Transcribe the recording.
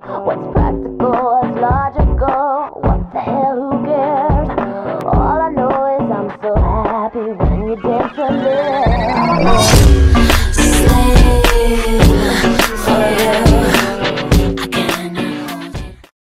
What's practical, what's logical? What the hell, who cares? All I know is I'm so happy when you dance for me.